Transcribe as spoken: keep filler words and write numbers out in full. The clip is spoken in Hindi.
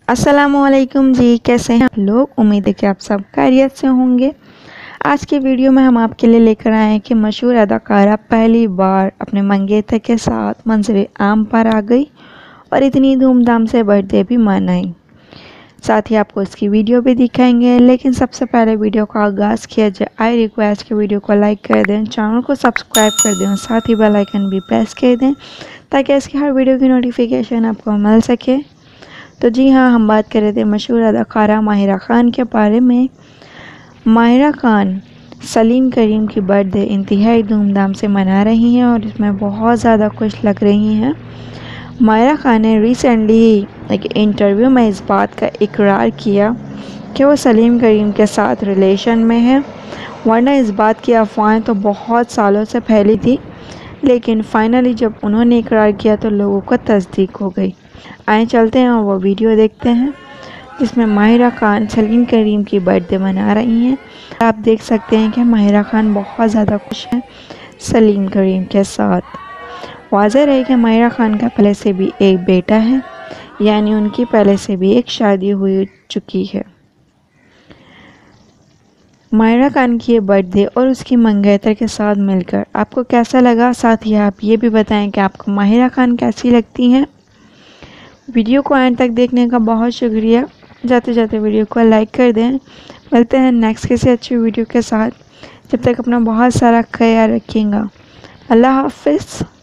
अस्सलामुअलैकुम जी, कैसे हैं आप लोग। उम्मीद है कि आप सब खैरियत से होंगे। आज के वीडियो में हम आपके लिए लेकर आए हैं कि मशहूर अदाकारा पहली बार अपने मंगेतर के साथ मंजर आम पर आ गई और इतनी धूमधाम से बर्थडे भी मनाई। साथ ही आपको इसकी वीडियो भी दिखाएंगे, लेकिन सबसे पहले वीडियो का आगाज़ किया जाए। आई रिक्वेस्ट के वीडियो को लाइक कर दें, चैनल को सब्सक्राइब कर दें और साथ ही बेल आइकन भी प्रेस कर दें ताकि इसकी हर वीडियो की नोटिफिकेशन आपको मिल सके। तो जी हाँ, हम बात कर रहे थे मशहूर अदाकारा माहिरा खान के बारे में। माहिरा खान सलीम करीम की बर्थडे इंतहाई धूमधाम से मना रही हैं और इसमें बहुत ज़्यादा खुश लग रही हैं। माहिरा खान ने रिसेंटली एक इंटरव्यू में इस बात का इकरार किया कि वो सलीम करीम के साथ रिलेशन में है, वरना इस बात की अफवाहें तो बहुत सालों से फैली थी, लेकिन फाइनली जब उन्होंने इकरार किया तो लोगों को तस्दीक हो गई। आए चलते हैं और वो वीडियो देखते हैं जिसमें माहिरा खान सलीम करीम की बर्थडे मना रही हैं। आप देख सकते हैं कि माहिरा खान बहुत ज़्यादा खुश हैं सलीम करीम के साथ। वाज़ेह रहे कि माहिरा खान का पहले से भी एक बेटा है, यानी उनकी पहले से भी एक शादी हो चुकी है। माहिरा खान की ये बर्थडे और उसकी मंगेतर के साथ मिलकर आपको कैसा लगा। साथ ही आप ये भी बताएं कि आपको माहिरा खान कैसी लगती हैं। वीडियो को एंड तक देखने का बहुत शुक्रिया। जाते जाते वीडियो को लाइक कर दें। मिलते हैं नेक्स्ट किसी अच्छी वीडियो के साथ। जब तक अपना बहुत सारा ख्याल रखिएगा। अल्लाह हाफ़िज़।